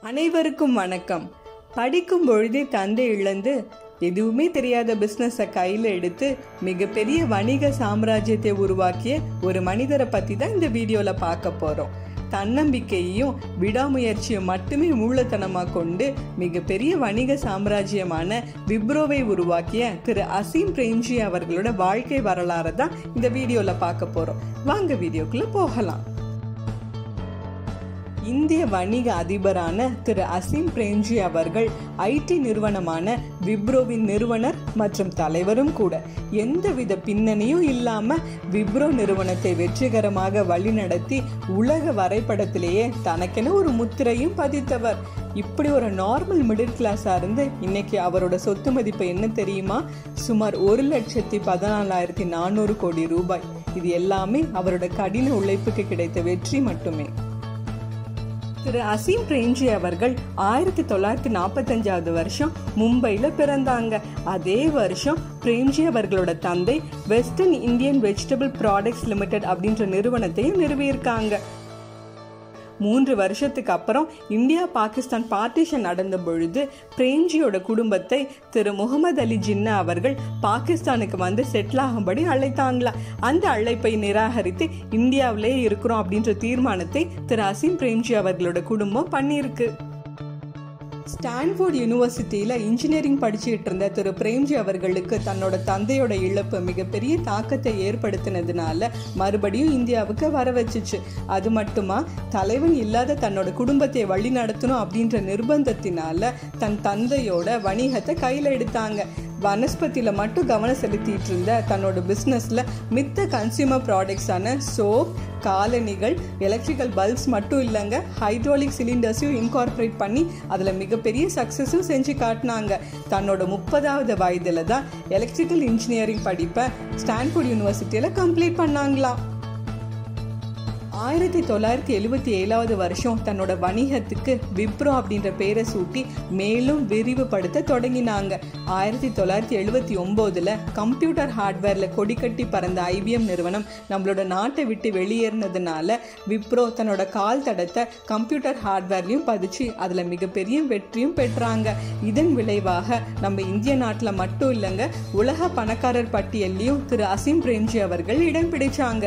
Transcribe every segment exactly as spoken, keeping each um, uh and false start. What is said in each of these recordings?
அனைவருக்கும் வணக்கம். படிக்கும் பொழுதே தந்தை இழந்து எதுவுமே தெரியாத பிசினஸை கையில் எடுத்து மிகப்பெரிய வணிக சாம்ராஜ்யத்தை உருவாக்கிய ஒரு மனிதரை பற்றி தான் இந்த வீடியோவில் பார்க்க போகிறோம். தன்னம்பிக்கையையும் விடாமுயற்சியும் மட்டுமே மூலத்தனமாக கொண்டு மிகப்பெரிய வணிக சாம்ராஜ்யமான விப்ரோவை உருவாக்கிய திரு அசீம் பிரேம்ஜி அவர்களோட வாழ்க்கை வரலாறு தான் இந்த வீடியோவில் பார்க்க போகிறோம். வாங்க வீடியோக்குள்ளே போகலாம். இந்திய வணிக அதிபரான திரு அசீம் பிரேம்ஜி அவர்கள் ஐடி நிறுவனமான விப்ரோவின் நிறுவனர் மற்றும் தலைவரும் கூட. எந்தவித பின்னணியும் இல்லாம விப்ரோ நிறுவனத்தை வெற்றிகரமாக வழிநடத்தி உலக வரைபடத்திலேயே தனக்கென ஒரு முத்திரையும் பதித்தவர். இப்படி ஒரு நார்மல் மிடில் கிளாஸா இருந்து இன்னைக்கு அவரோட சொத்து மதிப்பு என்ன தெரியுமா? சுமார் ஒரு லட்சத்தி பதினாலாயிரத்தி நானூறு கோடி ரூபாய். இது எல்லாமே அவரோட கடின உழைப்புக்கு கிடைத்த வெற்றி மட்டுமே. திரு அசீம் பிரேம்ஜி அவர்கள் ஆயிரத்தி தொள்ளாயிரத்தி நாற்பத்தி அஞ்சாவது வருஷம் மும்பையில பிறந்தாங்க. அதே வருஷம் பிரேம்ஜி அவர்களோட தந்தை western Indian vegetable products limited அப்படின்ற நிறுவனத்தையும் நிறுவியிருக்காங்க. மூன்று வருஷத்துக்கு அப்புறம் இந்தியா பாகிஸ்தான் பார்ட்டிஷன் நடந்த பொழுது பிரேம்ஜியோட குடும்பத்தை திரு முகமது அலி ஜின்னா அவர்கள் பாகிஸ்தானுக்கு வந்து செட்டில் ஆகும்படி அழைத்தாங்களா. அந்த அழைப்பை நிராகரித்து இந்தியாவிலே இருக்கிறோம் அப்படின்ற தீர்மானத்தை திரு அசீம் பிரேம்ஜி அவர்களோட குடும்பம் பண்ணியிருக்கு. ஸ்டான்ஃபோர்ட் யூனிவர்சிட்டியில இன்ஜினியரிங் படிச்சுட்டு இருந்த திரு பிரேம்ஜி அவர்களுக்கு தன்னோட தந்தையோட இழப்பு மிகப்பெரிய தாக்கத்தை ஏற்படுத்தினதுனால மறுபடியும் இந்தியாவுக்கு வர வச்சுச்சு. அது மட்டுமா, தலைவன் இல்லாத தன்னோட குடும்பத்தை வழி நடத்தணும் அப்படின்ற நிர்பந்தத்தினால தன் தந்தையோட வணிகத்தை கையில எடுத்தாங்க. வனஸ்பதியில மட்டும் கவனம் செலுத்திட்டு இருந்த தன்னோட பிசினஸ்ல மித்த கன்சியூமர் ப்ராடக்ட்ஸான சோப், காலணிகள், எலக்ட்ரிக்கல் பல்ப்ஸ் மட்டும் இல்லைங்க, ஹைட்ராலிக் சிலிண்டர்ஸையும் இன்கார்பரேட் பண்ணி அதுல மிகப்பெரிய சக்சஸும் செஞ்சு காட்டினாங்க. தன்னோட முப்பதாவது வயதுல தான் எலக்ட்ரிக்கல் இன்ஜினியரிங் படிப்பை ஸ்டான்ஃபோர்ட் யூனிவர்சிட்டியில கம்ப்ளீட் பண்ணாங்களாம். ஆயிரத்தி தொள்ளாயிரத்தி எழுபத்தி ஏழாவது வருஷம் தன்னோட வணிகத்துக்கு விப்ரோ அப்படின்ற பேரை சூட்டி மேலும் விரிவுபடுத்த தொடங்கினாங்க. ஆயிரத்தி தொள்ளாயிரத்தி எழுபத்தி ஒன்பதுல கம்ப்யூட்டர் ஹார்ட்வேர்ல கொடிக்கட்டி பறந்த ஐபிஎம் நிறுவனம் நம்மளோட நாட்டை விட்டு வெளியேறினதுனால விப்ரோ தன்னோட கால் தடத்தை கம்ப்யூட்டர் ஹார்ட்வேர்லையும் பதிச்சு அதுல மிகப்பெரிய வெற்றியும் பெற்றாங்க. இதன் விளைவாக நம்ம இந்திய நாட்டில் மட்டும் இல்லைங்க, உலக பணக்காரர் பட்டியல்லையும் திரு அசீம் பிரேம்ஜி அவர்கள் இடம் பிடிச்சாங்க.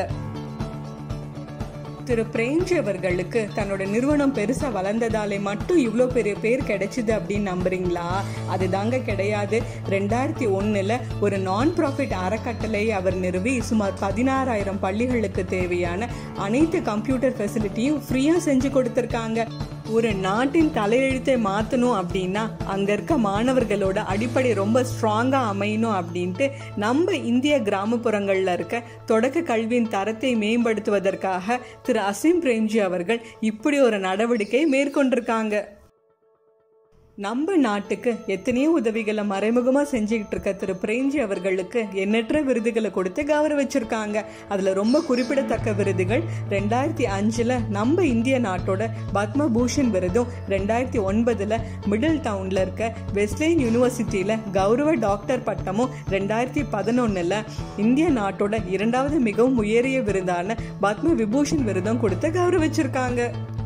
திரு பிரேம்ஜி அவர்களுக்கு தன்னோட நிறுவனம் பெருசா வளர்ந்ததாலே மட்டும் இவ்வளோ பெரிய பேர் கிடைச்சிது அப்படின்னு நம்புறீங்களா? அதுதாங்க கிடையாது. ரெண்டாயிரத்தி ஒன்னுல ஒரு நான் ப்ராஃபிட் அறக்கட்டளை அவர் நிறுவி சுமார் பதினாறாயிரம் பள்ளிகளுக்கு தேவையான அனைத்து கம்ப்யூட்டர் ஃபெசிலிட்டியும் ஃப்ரீயா செஞ்சு கொடுத்திருக்காங்க. ஒரு நாட்டின் தலையெழுத்தை மாற்றணும் அப்படின்னா அங்கே இருக்க மாணவர்களோட அடிப்படை ரொம்ப ஸ்ட்ராங்காக அமையணும் அப்படின்ட்டு நம்ம இந்திய கிராமப்புறங்களில் இருக்க தொடக்க கல்வியின் தரத்தை மேம்படுத்துவதற்காக திரு அசீம் பிரேம்ஜி அவர்கள் இப்படி ஒரு நடவடிக்கை மேற்கொண்டிருக்காங்க. நம்ம நாட்டுக்கு எத்தனையோ உதவிகளை மறைமுகமா செஞ்சுக்கிட்டு இருக்க திரு பிரேம்ஜி அவர்களுக்கு எண்ணற்ற விருதுகளை கொடுத்து கௌரவிச்சிருக்காங்க. அதுல ரொம்ப குறிப்பிடத்தக்க விருதுகள் ரெண்டாயிரத்தி அஞ்சுல நம்ம இந்திய நாட்டோட பத்ம பூஷன் விருதும், ரெண்டாயிரத்தி ஒன்பதுல மிடில் டவுன்ல இருக்க வெஸ்லேன் யூனிவர்சிட்டியில கௌரவ டாக்டர் பட்டமும், ரெண்டாயிரத்தி பதினொன்னுல இந்திய நாட்டோட இரண்டாவது மிகவும் உயரிய விருதான பத்ம விபூஷன் விருதும் கொடுத்து கௌரவிச்சிருக்காங்க.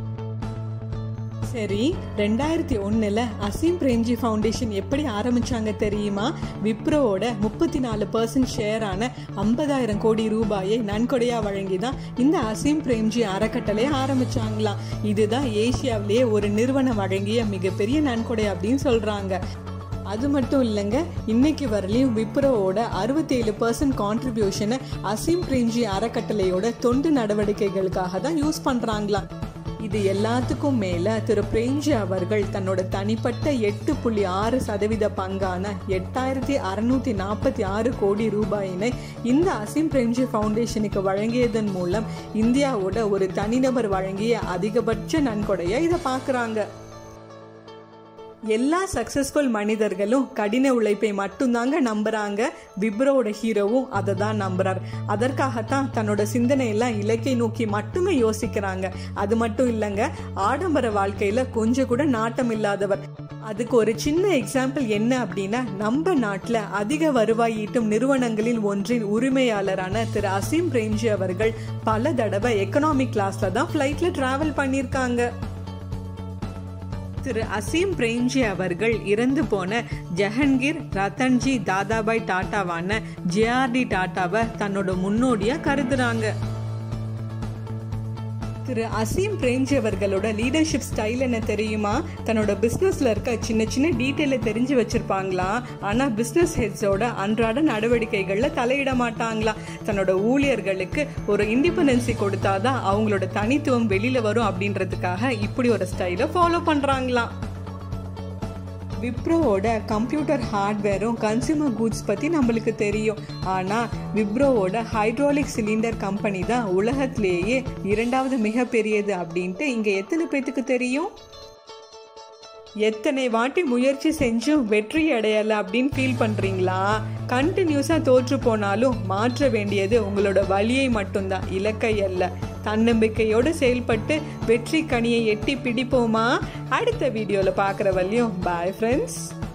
சரி, ரெண்டாயிரத்தி ஒன்னுல அசீம் பிரேம்ஜி ஃபவுண்டேஷன் எப்படி ஆரம்பிச்சாங்க தெரியுமா? விப்ரோவோட முப்பத்தி நாலு பர்சன்ட் ஷேரான ஐம்பதாயிரம் கோடி ரூபாயை நன்கொடையா வழங்கிதான் இந்த அசீம் பிரேம்ஜி அறக்கட்டளை ஆரம்பிச்சாங்களாம். இதுதான் ஏசியாவிலேயே ஒரு நிறுவனம் வழங்கிய மிகப்பெரிய நன்கொடை அப்படின்னு சொல்றாங்க. அது மட்டும் இல்லைங்க, இன்னைக்கு வரலையும் விப்ரோவோட அறுபத்தி ஏழு பர்சன்ட் கான்ட்ரிபியூஷனை அசீம் பிரேம்ஜி அறக்கட்டளையோட தொண்டு நடவடிக்கைகளுக்காக தான் யூஸ் பண்றாங்களாம். இது எல்லாத்துக்கும் மேல திரு பிரேம்ஜி அவர்கள் தன்னோட தனிப்பட்ட எட்டு புள்ளி ஆறு சதவீத பங்கான எட்டாயிரத்தி அறுநூத்தி நாற்பத்தி ஆறு கோடி ரூபாயினை இந்த அசீம் பிரேம்ஜி ஃபவுண்டேஷனுக்கு வழங்கியதன் மூலம் இந்தியாவோட ஒரு தனிநபர் வழங்கிய அதிகபட்ச நன்கொடையை இதை பார்க்குறாங்க. எல்லா சக்சஸ்ஃபுல் மனிதர்களும் கடின உழைப்பை மட்டும்தாங்க நம்புறாங்க. விப்ரோவோட ஹீரோவும் அதை தான் நம்புறார். அதற்காகத்தான் தன்னோட சிந்தனையெல்லாம் இலக்கை நோக்கி மட்டுமே யோசிக்கிறாங்க. அது மட்டும் இல்லைங்க, ஆடம்பர வாழ்க்கையில கொஞ்சம் கூட நாட்டம் இல்லாதவர். அதுக்கு ஒரு சின்ன எக்ஸாம்பிள் என்ன அப்படின்னா, நம்ம நாட்டில் அதிக வருவாய் ஈட்டும் நிறுவனங்களில் ஒன்றின் உரிமையாளரான திரு அசீம் பிரேம்ஜி அவர்கள் பல தடவை எக்கனாமிக் கிளாஸ்ல தான் ஃப்ளைட்ல டிராவல் பண்ணியிருக்காங்க. திரு அசீம் பிரேம்ஜி அவர்கள் இறந்து போன ஜஹங்கீர் ரத்தன்ஜி தாதாபாய் டாட்டாவான ஜேஆர்டி டாட்டாவை தன்னோட முன்னோடியா கருதுறாங்க. திரு அசீம் பிரேம்ஜி அவர்களோட லீடர்ஷிப் ஸ்டைல் என்ன தெரியுமா? தன்னோட பிஸ்னஸ்ல இருக்க சின்ன சின்ன டீட்டெயில தெரிஞ்சு வச்சிருப்பாங்களாம். ஆனா பிஸ்னஸ் ஹெட்ஸோட அன்றாட நடவடிக்கைகள்ல தலையிட மாட்டாங்களாம். தன்னோட ஊழியர்களுக்கு ஒரு இண்டிபெண்டன்சி கொடுத்தாதான் அவங்களோட தனித்துவம் வெளியில வரும் அப்படின்றதுக்காக இப்படி ஒரு ஸ்டைலை ஃபாலோ பண்றாங்களாம். விப்ரோவோட கம்ப்யூட்டர் ஹார்ட்வேரும் கன்சியூமர் கூட்ஸ் பற்றி நம்மளுக்கு தெரியும். ஆனால் விப்ரோவோட ஹைட்ராலிக் சிலிண்டர் கம்பெனி தான் உலகத்திலேயே இரண்டாவது மிகப்பெரியது அப்படின்ட்டு இங்கே எத்தனை பேத்துக்கு தெரியும்? எத்தனை வாட்டி முயற்சி செஞ்சும் வெற்றி அடையலை அப்படின்னு ஃபீல் பண்ணுறீங்களா? கண்டினியூஸாக தோற்று போனாலும் மாற்ற வேண்டியது உங்களோட வழியை மட்டும்தான், இலக்கை அல்ல. தன்னம்பிக்கையோடு செயல்பட்டு வெற்றி கனியை எட்டி பிடிப்போமா? அடுத்த வீடியோவில் பார்க்குற வரையும் பாய் ஃப்ரெண்ட்ஸ்.